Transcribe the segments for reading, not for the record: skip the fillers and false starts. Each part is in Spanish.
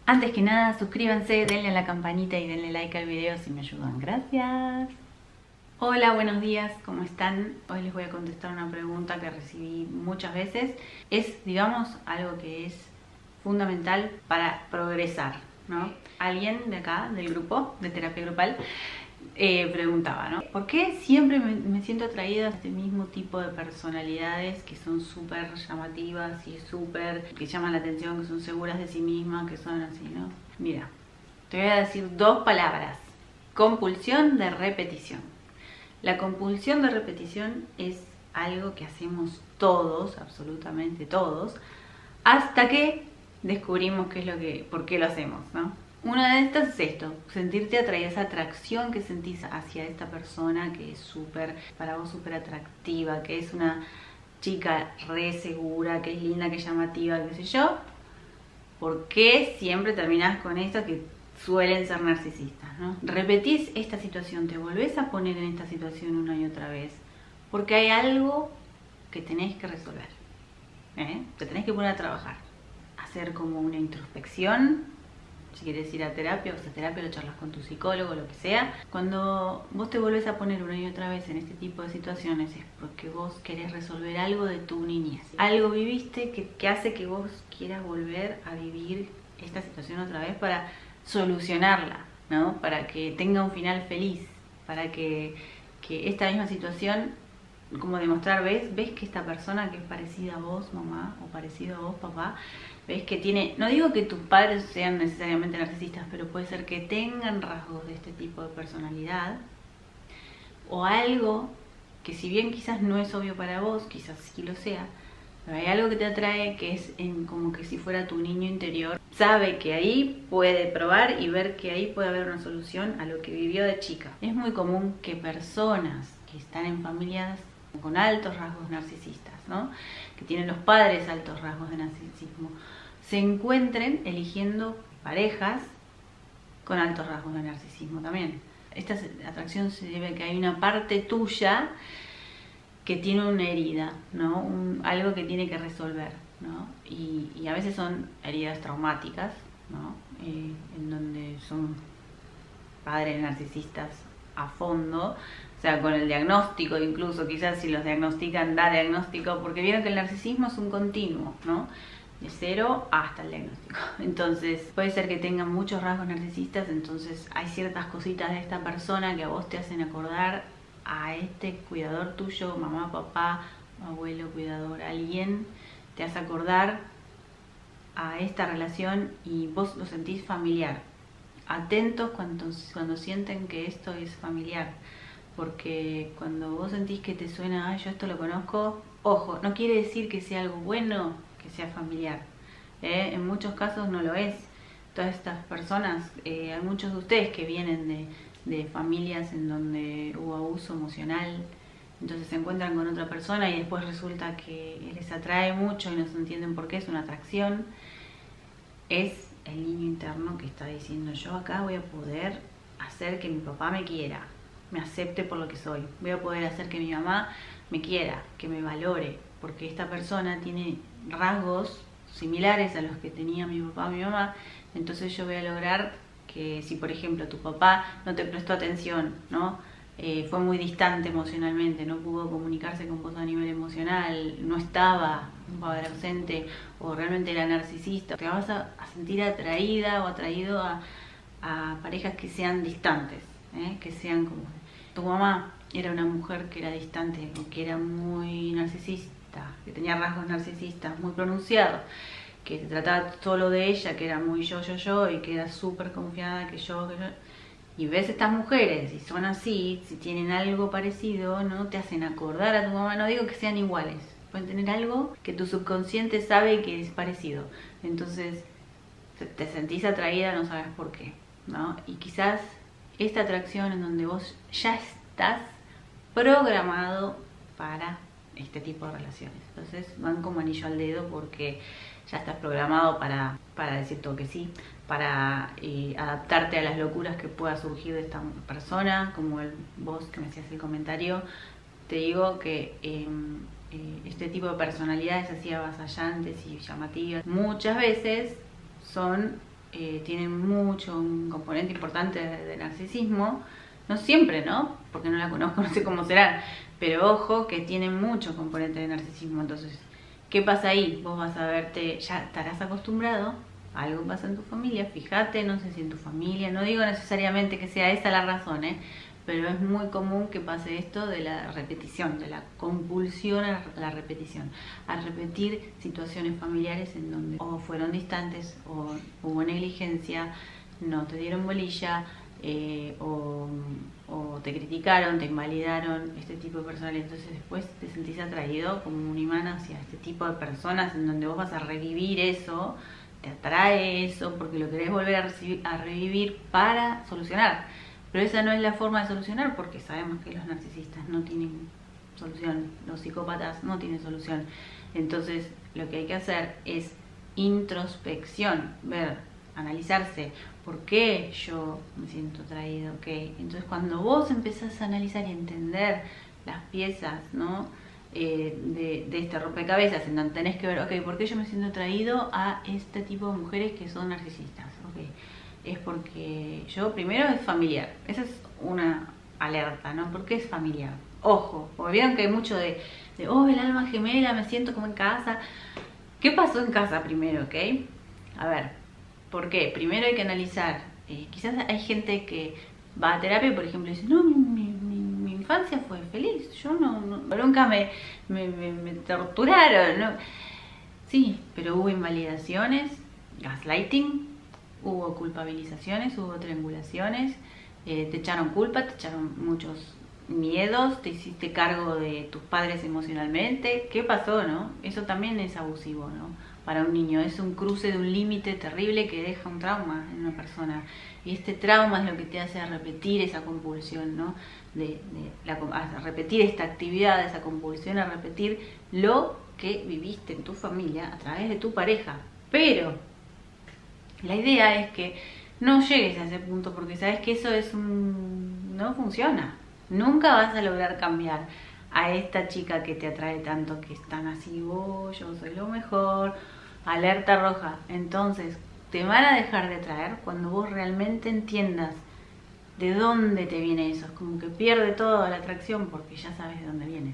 Antes que nada, suscríbanse, denle a la campanita y denle like al video si me ayudan. Gracias. Hola, buenos días, ¿cómo están? Hoy les voy a contestar una pregunta que recibí muchas veces. Es, digamos, algo que es fundamental para progresar, ¿no? Alguien de acá, del grupo de terapia grupal, preguntaba, ¿no? ¿Por qué siempre me siento atraída a este mismo tipo de personalidades que son súper llamativas y que llaman la atención, que son seguras de sí mismas, que son así, ¿no? Mira, te voy a decir dos palabras: compulsión de repetición. La compulsión de repetición es algo que hacemos todos, absolutamente todos, hasta que descubrimos por qué lo hacemos, ¿no? Una de estas es esto: sentirte atraída, esa atracción que sentís hacia esta persona que es para vos súper atractiva, que es una chica re segura, que es linda, que es llamativa, qué sé yo. ¿Por qué siempre terminás con esto que suelen ser narcisistas, ¿no? Repetís esta situación, te volvés a poner en esta situación una y otra vez, porque hay algo que tenés que resolver, te tenés que poner a trabajar, hacer como una introspección. Si quieres ir a terapia, vas a terapia, lo charlas con tu psicólogo, lo que sea. Cuando vos te volvés a poner una y otra vez en este tipo de situaciones es porque vos querés resolver algo de tu niñez. Algo viviste que hace que vos quieras volver a vivir esta situación otra vez para solucionarla, ¿no? Para que tenga un final feliz, para que esta misma situación, como demostrar, ves que esta persona que es parecida a vos, mamá, o parecido a vos, papá, ves que tiene, no digo que tus padres sean necesariamente narcisistas, pero puede ser que tengan rasgos de este tipo de personalidad, o algo que, si bien quizás no es obvio para vos, quizás sí lo sea, pero hay algo que te atrae, que es como que si fuera tu niño interior, sabe que ahí puede probar y ver que ahí puede haber una solución a lo que vivió de chica. Es muy común que personas que están en familias con altos rasgos narcisistas, ¿no?, que tienen los padres altos rasgos de narcisismo, se encuentren eligiendo parejas con altos rasgos de narcisismo también. Esta atracción se debe a que hay una parte tuya que tiene una herida, ¿no? Algo que tiene que resolver, ¿no? Y a veces son heridas traumáticas, ¿no? En donde son padres narcisistas a fondo, o sea, con el diagnóstico, incluso quizás si los diagnostican, da diagnóstico, porque vieron que el narcisismo es un continuo, ¿no? De cero hasta el diagnóstico. Entonces puede ser que tengan muchos rasgos narcisistas, entonces hay ciertas cositas de esta persona que a vos te hacen acordar a este cuidador tuyo, mamá, papá, abuelo, cuidador, alguien te hace acordar a esta relación y vos lo sentís familiar. Atentos cuando sienten que esto es familiar, porque cuando vos sentís que te suena, yo esto lo conozco, ojo, no quiere decir que sea algo bueno que sea familiar, en muchos casos no lo es. Todas estas personas, hay muchos de ustedes que vienen de familias en donde hubo abuso emocional, entonces se encuentran con otra persona y después resulta que les atrae mucho y no se entienden por qué, es una atracción. Es el niño interno que está diciendo: yo acá voy a poder hacer que mi papá me quiera, me acepte por lo que soy, voy a poder hacer que mi mamá me quiera, que me valore, porque esta persona tiene rasgos similares a los que tenía mi papá o mi mamá. Entonces yo voy a lograr que, si por ejemplo tu papá no te prestó atención, ¿no? Fue muy distante emocionalmente, no pudo comunicarse con vos a nivel emocional, no estaba, un padre ausente, o realmente era narcisista, te vas a sentir atraída o atraído a parejas que sean distantes, que sean como... Tu mamá era una mujer que era distante o que era muy narcisista, que tenía rasgos narcisistas muy pronunciados, que se trataba solo de ella, que era muy yo, y que era súper confiada, que yo... Y ves estas mujeres y son así, si tienen algo parecido, ¿no? Te hacen acordar a tu mamá. No digo que sean iguales, pueden tener algo que tu subconsciente sabe que es parecido. Entonces te sentís atraída, no sabes por qué, ¿no? Y quizás esta atracción en donde vos ya estás programado para este tipo de relaciones. Entonces van como anillo al dedo porque ya estás programado para decir todo que sí, para adaptarte a las locuras que pueda surgir de esta persona, como vos que me hacías el comentario. Te digo que este tipo de personalidades así avasallantes y llamativas muchas veces son tienen mucho, un componente importante de narcisismo. No siempre, ¿no? Porque no la conozco, no sé cómo será. Pero ojo que tienen mucho componente de narcisismo. Entonces, ¿qué pasa ahí? Vos vas a verte, ya estarás acostumbrado, algo pasa en tu familia, fíjate, no sé si en tu familia, no digo necesariamente que sea esa la razón, pero es muy común que pase esto de la repetición, de la compulsión a la repetición, a repetir situaciones familiares en donde o fueron distantes, o hubo negligencia, no te dieron bolilla, o te criticaron, te invalidaron, este tipo de personas. Entonces después te sentís atraído como un imán hacia este tipo de personas en donde vos vas a revivir eso, te atrae eso porque lo querés volver a revivir para solucionar. Pero esa no es la forma de solucionar, porque sabemos que los narcisistas no tienen solución, los psicópatas no tienen solución. Entonces lo que hay que hacer es introspección, ver, analizarse, ¿por qué yo me siento atraído? ¿Okay? Entonces cuando vos empezás a analizar y entender las piezas, ¿no? de este rompecabezas, en donde tenés que ver, ok, ¿por qué yo me siento atraído a este tipo de mujeres que son narcisistas? Okay. Es porque yo, primero, es familiar. Esa es una alerta, ¿no? ¿Por qué es familiar? Ojo, porque vieron que hay mucho de oh, el alma gemela, me siento como en casa. ¿Qué pasó en casa primero, ok? A ver, ¿por qué? Primero hay que analizar. Quizás hay gente que va a terapia y, por ejemplo, dice, no, mi infancia fue feliz, yo nunca me torturaron, ¿no? Sí, pero hubo invalidaciones, gaslighting, hubo culpabilizaciones, hubo triangulaciones, te echaron culpa, te echaron muchos miedos, te hiciste cargo de tus padres emocionalmente. ¿Qué pasó, no? Eso también es abusivo, ¿no? Para un niño es un cruce de un límite terrible que deja un trauma en una persona, y este trauma es lo que te hace repetir esa compulsión, ¿no? A repetir esta actividad, esa compulsión, a repetir lo que viviste en tu familia a través de tu pareja. Pero la idea es que no llegues a ese punto, porque sabes que eso no funciona. Nunca vas a lograr cambiar a esta chica que te atrae tanto, que es tan así, oh, yo soy lo mejor, alerta roja. Entonces te van a dejar de atraer cuando vos realmente entiendas de dónde te viene eso. Es como que pierde toda la atracción porque ya sabes de dónde viene.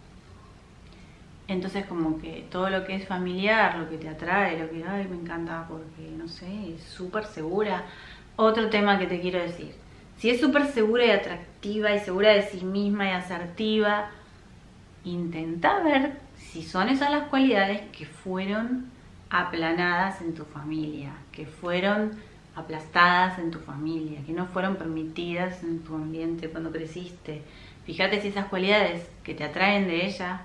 Entonces como que todo lo que es familiar, lo que te atrae, lo que, ay, me encanta porque, no sé, es súper segura. Otro tema que te quiero decir, si es súper segura y atractiva y segura de sí misma y asertiva, intenta ver si son esas las cualidades que fueron aplanadas en tu familia, que fueron aplastadas en tu familia, que no fueron permitidas en tu ambiente cuando creciste. Fíjate si esas cualidades que te atraen de ella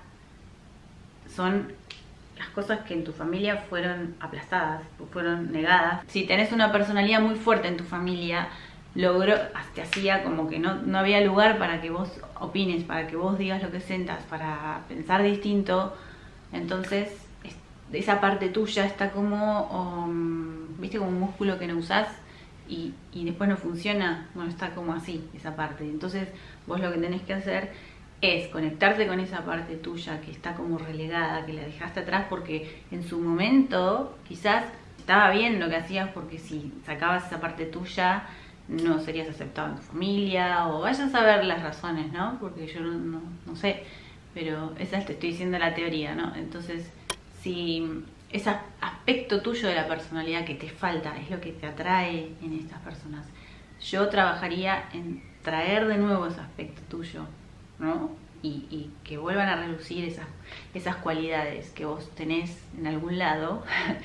son las cosas que en tu familia fueron aplastadas, fueron negadas. Si tenés una personalidad muy fuerte en tu familia, te hacía como que no había lugar para que vos opines, para que vos digas lo que sientas, para pensar distinto. Entonces esa parte tuya está como, viste, como un músculo que no usás y después no funciona. Bueno, está como así, esa parte. Entonces vos lo que tenés que hacer es conectarte con esa parte tuya que está como relegada, que la dejaste atrás porque en su momento quizás estaba bien lo que hacías, porque si sacabas esa parte tuya no serías aceptado en tu familia, o vayas a ver las razones, ¿no? Porque yo no sé, pero esa te estoy diciendo la teoría, ¿no? Entonces, si ese aspecto tuyo de la personalidad que te falta es lo que te atrae en estas personas, yo trabajaría en traer de nuevo ese aspecto tuyo, ¿no? Y que vuelvan a relucir esas cualidades que vos tenés en algún lado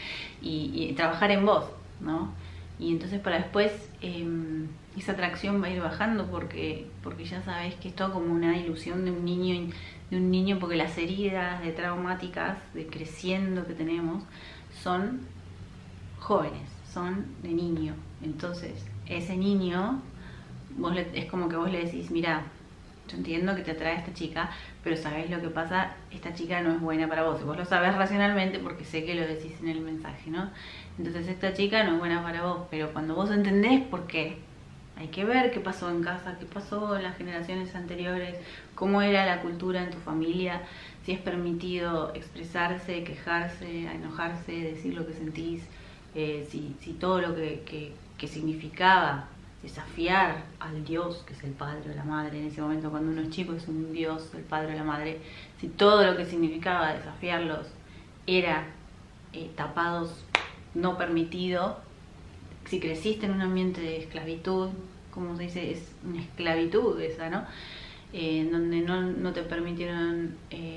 y trabajar en vos, ¿no? Y entonces para después esa atracción va a ir bajando porque ya sabes que es todo como una ilusión de un niño, porque las heridas de traumáticas de creciendo que tenemos son jóvenes, son de niño. Entonces ese niño es como que vos le decís, mira, yo entiendo que te atrae esta chica, pero sabés lo que pasa, esta chica no es buena para vos. Y vos lo sabés racionalmente porque sé que lo decís en el mensaje, ¿no? Entonces esta chica no es buena para vos, pero cuando vos entendés por qué, hay que ver qué pasó en casa, qué pasó en las generaciones anteriores, cómo era la cultura en tu familia, si es permitido expresarse, quejarse, enojarse, decir lo que sentís, si todo lo que significaba desafiar al Dios, que es el padre o la madre, en ese momento cuando uno es chico es un Dios, el padre o la madre, si todo lo que significaba desafiarlos era tapados, no permitido, si creciste en un ambiente de esclavitud, como se dice, es una esclavitud esa, ¿no? Donde no te permitieron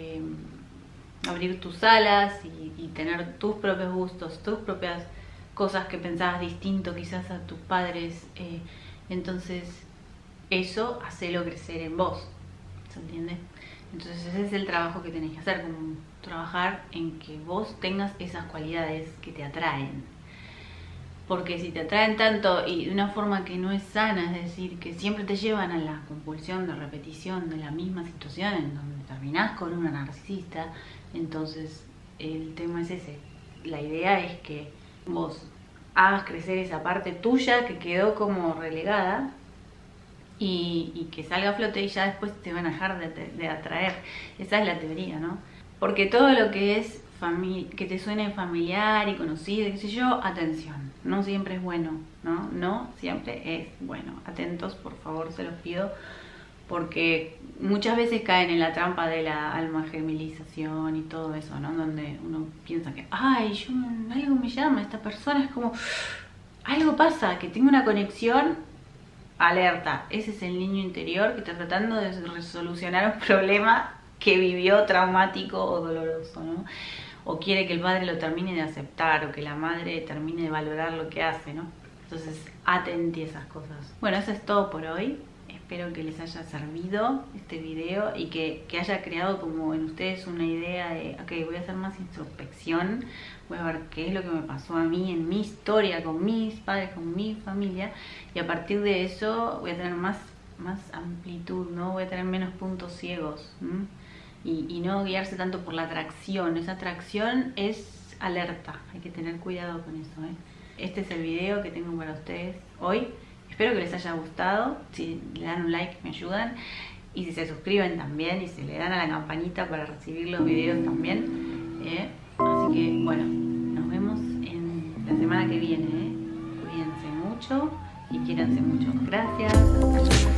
abrir tus alas y tener tus propios gustos, tus propias cosas que pensabas distinto quizás a tus padres, entonces eso hacelo crecer en vos, ¿se entiende? Entonces ese es el trabajo que tenés que hacer, como trabajar en que vos tengas esas cualidades que te atraen, porque si te atraen tanto y de una forma que no es sana, es decir, que siempre te llevan a la compulsión de repetición de la misma situación en donde terminás con una narcisista, entonces el tema es ese. La idea es que vos hagas crecer esa parte tuya que quedó como relegada y que salga a flote y ya después te van a dejar de atraer. Esa es la teoría, ¿no? Porque todo lo que es que te suene familiar y conocido, qué sé yo, atención, no siempre es bueno, ¿no? No siempre es bueno. Atentos, por favor, se los pido, porque muchas veces caen en la trampa de la alma gemelización y todo eso, ¿no? Donde uno piensa que, ay, algo me llama, esta persona es como, algo pasa, que tengo una conexión, alerta. Ese es el niño interior que está tratando de resolucionar un problema que vivió traumático o doloroso, ¿no? O quiere que el padre lo termine de aceptar o que la madre termine de valorar lo que hace, ¿no? Entonces, atenti a esas cosas. Bueno, eso es todo por hoy. Espero que les haya servido este video y que haya creado como en ustedes una idea de, ok, voy a hacer más introspección, voy a ver qué es lo que me pasó a mí en mi historia, con mis padres, con mi familia, y a partir de eso voy a tener más amplitud, ¿no? Voy a tener menos puntos ciegos, ¿m? Y no guiarse tanto por la atracción. Esa atracción es alerta, hay que tener cuidado con eso, ¿eh? Este es el video que tengo para ustedes hoy. Espero que les haya gustado. Si le dan un like me ayudan, y si se suscriben también y se le dan a la campanita para recibir los videos también, así que bueno, nos vemos en la semana que viene, Cuídense mucho y quiéranse mucho. Gracias.